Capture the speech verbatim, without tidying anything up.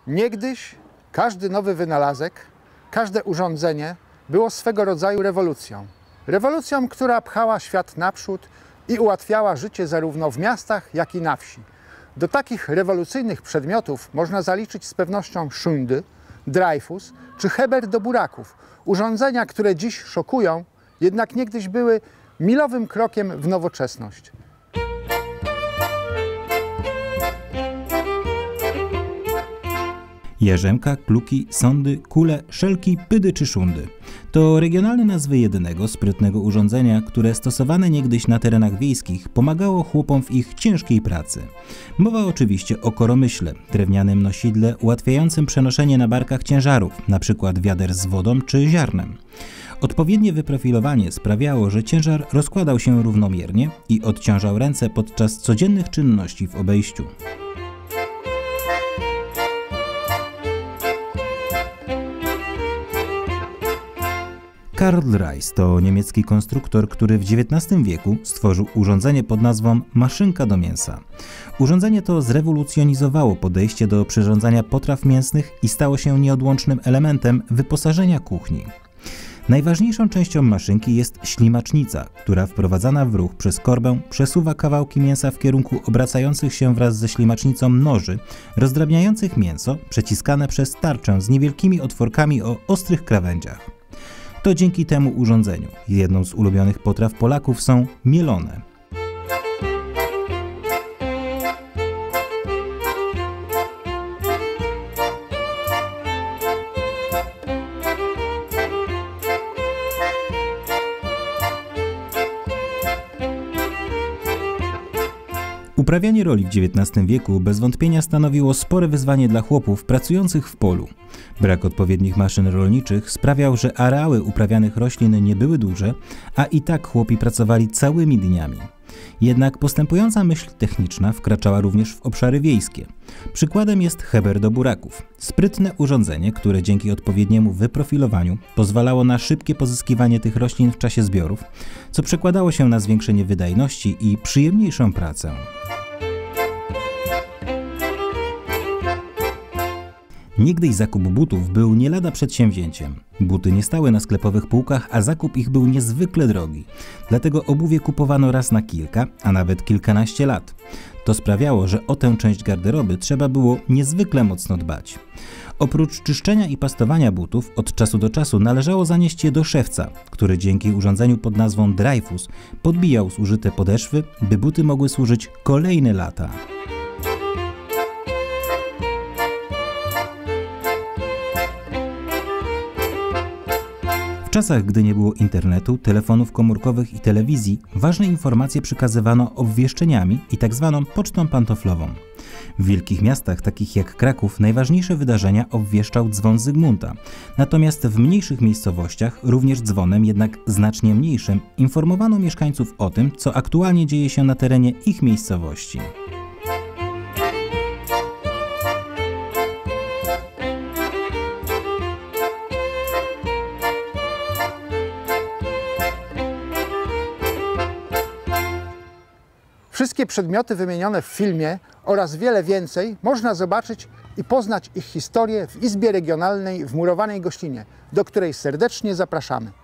Niegdyś każdy nowy wynalazek, każde urządzenie było swego rodzaju rewolucją. Rewolucją, która pchała świat naprzód i ułatwiała życie zarówno w miastach, jak i na wsi. Do takich rewolucyjnych przedmiotów można zaliczyć z pewnością szundy, Dreyfus czy Heber do buraków. Urządzenia, które dziś szokują, jednak niegdyś były milowym krokiem w nowoczesność. Jarzemka, kluki, sądy, kule, szelki, pydy czy szundy. To regionalne nazwy jedynego, sprytnego urządzenia, które stosowane niegdyś na terenach wiejskich pomagało chłopom w ich ciężkiej pracy. Mowa oczywiście o koromyśle, drewnianym nosidle ułatwiającym przenoszenie na barkach ciężarów, np. wiader z wodą czy ziarnem. Odpowiednie wyprofilowanie sprawiało, że ciężar rozkładał się równomiernie i odciążał ręce podczas codziennych czynności w obejściu. Karl Reiss to niemiecki konstruktor, który w dziewiętnastym wieku stworzył urządzenie pod nazwą maszynka do mięsa. Urządzenie to zrewolucjonizowało podejście do przyrządzania potraw mięsnych i stało się nieodłącznym elementem wyposażenia kuchni. Najważniejszą częścią maszynki jest ślimacznica, która wprowadzana w ruch przez korbę przesuwa kawałki mięsa w kierunku obracających się wraz ze ślimacznicą noży, rozdrabniających mięso, przeciskane przez tarczę z niewielkimi otworkami o ostrych krawędziach. To dzięki temu urządzeniu jedną z ulubionych potraw Polaków są mielone. Uprawianie roli w dziewiętnastym wieku bez wątpienia stanowiło spore wyzwanie dla chłopów pracujących w polu. Brak odpowiednich maszyn rolniczych sprawiał, że areały uprawianych roślin nie były duże, a i tak chłopi pracowali całymi dniami. Jednak postępująca myśl techniczna wkraczała również w obszary wiejskie. Przykładem jest Heber do buraków. Sprytne urządzenie, które dzięki odpowiedniemu wyprofilowaniu pozwalało na szybkie pozyskiwanie tych roślin w czasie zbiorów, co przekładało się na zwiększenie wydajności i przyjemniejszą pracę. Niegdyś zakup butów był nie lada przedsięwzięciem. Buty nie stały na sklepowych półkach, a zakup ich był niezwykle drogi. Dlatego obuwie kupowano raz na kilka, a nawet kilkanaście lat. To sprawiało, że o tę część garderoby trzeba było niezwykle mocno dbać. Oprócz czyszczenia i pastowania butów, od czasu do czasu należało zanieść je do szewca, który dzięki urządzeniu pod nazwą Dreyfus podbijał zużyte podeszwy, by buty mogły służyć kolejne lata. W czasach, gdy nie było internetu, telefonów komórkowych i telewizji, ważne informacje przekazywano obwieszczeniami i tzw. pocztą pantoflową. W wielkich miastach, takich jak Kraków, najważniejsze wydarzenia obwieszczał dzwon Zygmunta. Natomiast w mniejszych miejscowościach, również dzwonem, jednak znacznie mniejszym, informowano mieszkańców o tym, co aktualnie dzieje się na terenie ich miejscowości. Wszystkie przedmioty wymienione w filmie oraz wiele więcej można zobaczyć i poznać ich historię w Izbie Regionalnej w Murowanej Gościnie, do której serdecznie zapraszamy.